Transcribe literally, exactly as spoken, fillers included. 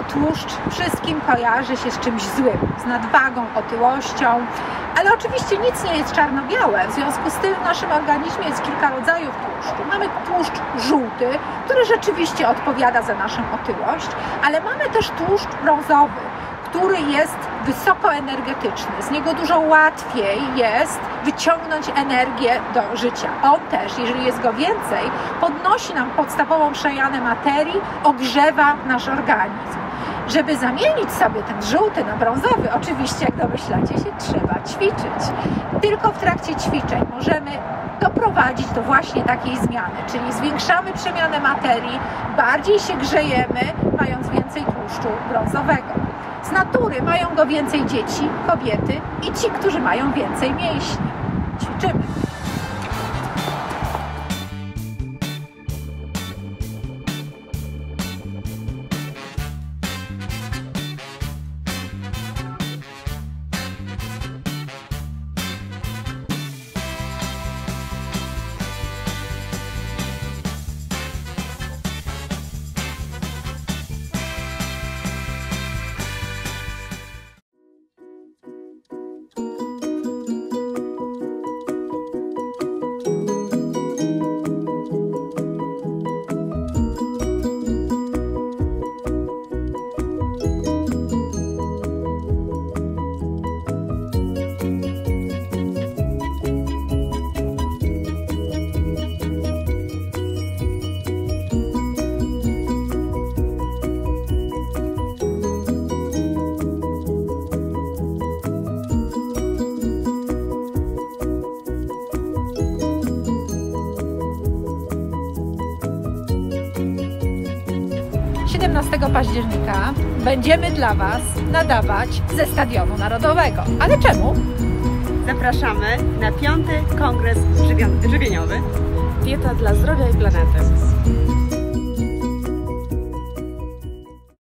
tłuszcz wszystkim kojarzy się z czymś złym, z nadwagą, otyłością, ale oczywiście nic nie jest czarno-białe, w związku z tym w naszym organizmie jest kilka rodzajów tłuszczu. Mamy tłuszcz żółty, który rzeczywiście odpowiada za naszą otyłość, ale mamy też tłuszcz brązowy, który jest wysokoenergetyczny. Z niego dużo łatwiej jest wyciągnąć energię do życia. On też, jeżeli jest go więcej, podnosi nam podstawową przejanę materii, ogrzewa nasz organizm. Żeby zamienić sobie ten żółty na brązowy, oczywiście, jak domyślacie się, trzeba ćwiczyć. Tylko w trakcie ćwiczeń możemy doprowadzić do właśnie takiej zmiany, czyli zwiększamy przemianę materii, bardziej się grzejemy, mając więcej tłuszczu brązowego. Z natury mają go więcej dzieci, kobiety i ci, którzy mają więcej mięśni. Ćwiczymy. siedemnastego października będziemy dla Was nadawać ze Stadionu Narodowego. Ale czemu? Zapraszamy na piąty Kongres Żywieniowy Dieta dla zdrowia i planety.